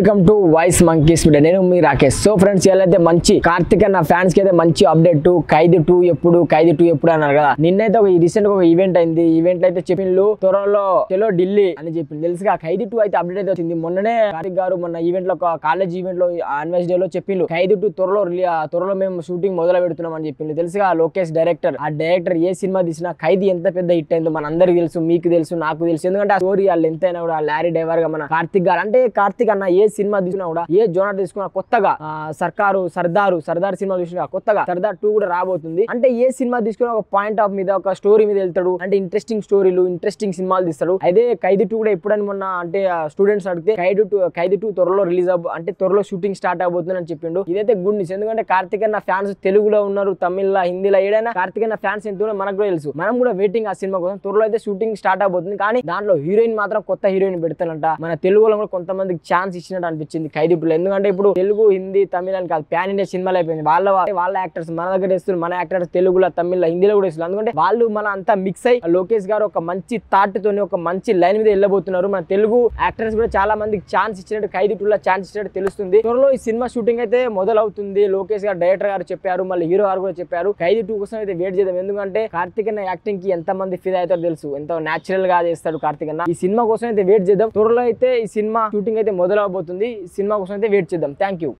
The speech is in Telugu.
Welcome to voice monkeys media. నేను మీ రాకేష్. సో ఫ్రెండ్స్, అయితే మంచి కార్తిక్ అన్న ఫ్యాన్స్ కి అయితే మంచి అప్డేట్. ఖైదీ 2 ఎప్పుడు, ఖైదీ 2 ఎప్పుడు అన్నారు కదా. నిన్నైతే ఒక రీసెంట్ గా ఒక ఈవెంట్ అయింది. ఈవెంట్ అయితే చెప్పిండ్రు త్వరలో చలో ఢిల్లీ అని చెప్పింది. తెలుసుగా ఖైదీ 2 అయితే అప్డేట్ అయితే వచ్చింది. మొన్ననే కార్తిక్ గారు మొన్న ఈవెంట్ లో కాలేజ్ ఈవెంట్ లో యానివర్సరీ డే లో చెప్పిండ్రు ఖైదీ 2 త్వరలో మేము షూటింగ్ మొదలు పెడుతున్నాం అని చెప్పిండ్రు. తెలుసుగా లోకేష్ డైరెక్టర్. ఆ డైరెక్టర్ ఏ సినిమా తీసినా ఖైదీ ఎంత పెద్ద హిట్ అయిందో మన అందరికి తెలుసు, మీకు తెలుసు, నాకు తెలుసు. ఎందుకంటే ఆ స్టోరీ వాళ్ళు ఎంతైనా కూడా లారీ డ్రైవర్ గా మన కార్తిక్ గారు అంటే కార్తిక్ అన్న ఏ సినిమా తీసుకున్నా కూడా, ఏ జోనర్ తీసుకున్నా కొత్తగా సర్దార్ సినిమా చూసినా కొత్తగా సర్దార్ 2 కూడా రాబోతుంది. అంటే ఏ సినిమా తీసుకున్నా ఒక పాయింట్ ఆఫ్ మీద, ఒక స్టోరీ మీద వెళ్తాడు. అంటే ఇంట్రెస్టింగ్ స్టోరీలు, ఇంట్రెస్టింగ్ సినిమాలు తీస్తాడు. అదే ఖైదీ 2 కూడా ఎప్పుడని మొన్న అంటే స్టూడెంట్స్ అడిగితే ఖైదీ 2 త్వరలో రిలీజ్ అంటే త్వరలో షూటింగ్ స్టార్ట్ అవబోతుంది అని చెప్పిండు. ఇదైతే గుడ్ న్యూస్. ఎందుకంటే కార్తిక్ అన్న ఫ్యాన్స్ తెలుగులో ఉన్నారు, తమిళ్లో, హిందీలో, ఏదైనా కార్తిక్ అన్న ఫ్యాన్స్ ఎంతో మనకు కూడా తెలుసు. మనం కూడా వెయిటింగ్ ఆ సినిమా కోసం. త్వరలో అయితే షూటింగ్ స్టార్ట్ అవబోతుంది. కానీ దాంట్లో హీరోయిన్ మాత్రం కొత్త హీరోయిన్ పెడతానంట. మన తెలుగులో కూడా కొంతమందికి ఛాన్స్ ఇచ్చినట్టు అనిపించింది ఖైదీ 2లో. ఎందుకంటే ఇప్పుడు తెలుగు, హిందీ, తమిళ అని కాదు, ప్యాన్ ఇండియా సినిమాలు అయిపోయింది. వాళ్ళ యాక్టర్స్ మన దగ్గర వేస్తున్నారు. మన యాక్టర్స్ తెలుగులో, తమిళ్లో, హిందీలో కూడా వేస్తున్నారు. ఎందుకంటే వాళ్ళు మన అంతా మిక్స్ అయ్యి లోకేష్ గారు ఒక మంచి థాట్ తోని ఒక మంచి లైన్ మీద వెళ్ళబోతున్నారు. మన తెలుగు యాక్టర్స్ కూడా చాలా మందికి ఛాన్స్ ఇచ్చినట్టు, ఖైదీ 2లో ఛాన్స్ ఇచ్చినట్టు తెలుస్తుంది. త్వరలో ఈ సినిమా షూటింగ్ అయితే మొదలవుతుంది. లోకేష్ గారు డైరెక్టర్ గారు చెప్పారు, మళ్ళీ హీరో గారు కూడా చెప్పారు. ఖైదీ 2 కోసం అయితే వెయిట్ చేద్దాం. ఎందుకంటే కార్తిక్ అన్న యాక్టింగ్ కి ఎంత మంది ఫిదా అవుతారో తెలుసు, ఎంతో న్యాచురల్ గా చేస్తాడు కార్తిక్ అన్న. ఈ సినిమా కోసం అయితే వెయిట్ చేద్దాం. త్వరలో అయితే ఈ సినిమా షూటింగ్ అయితే మొదలవబోతుంది. ఈ సినిమా కోసం అయితే వెయిట్ చేద్దాం. Thank you.